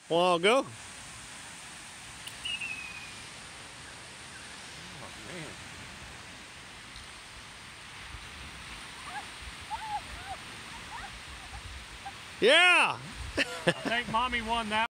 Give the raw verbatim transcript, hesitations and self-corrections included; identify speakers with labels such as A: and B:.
A: while ago.
B: Oh, man.
A: Yeah.
B: I think Mommy won that.